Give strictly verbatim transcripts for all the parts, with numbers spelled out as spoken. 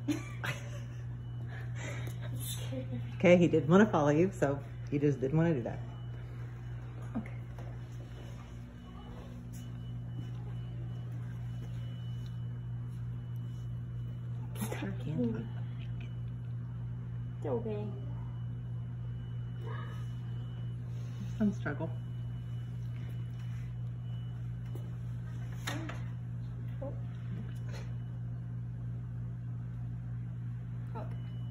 Okay, he didn't want to follow you, so he just didn't want to do that. Okay. Sure can't. It's okay. Some struggle. Oh. Okay.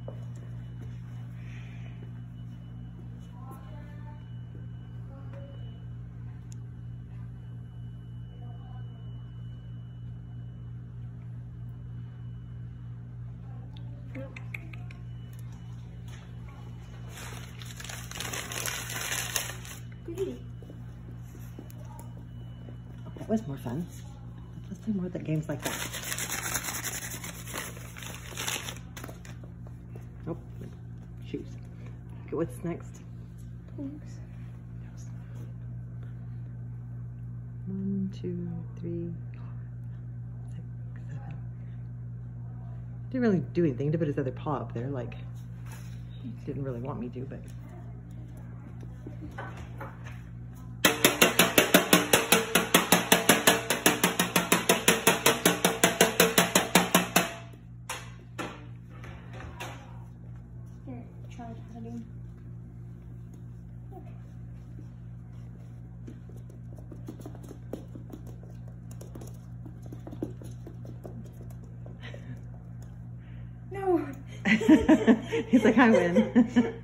Nope. That was more fun. Let's do more of the games like that. Oh, shoes. Okay, what's next? Thanks. One, two, three, four, six, seven. Didn't really do anything to put his other paw up there, like, didn't really want me to, but. Here, try tagging. Okay. No. He's like, I win.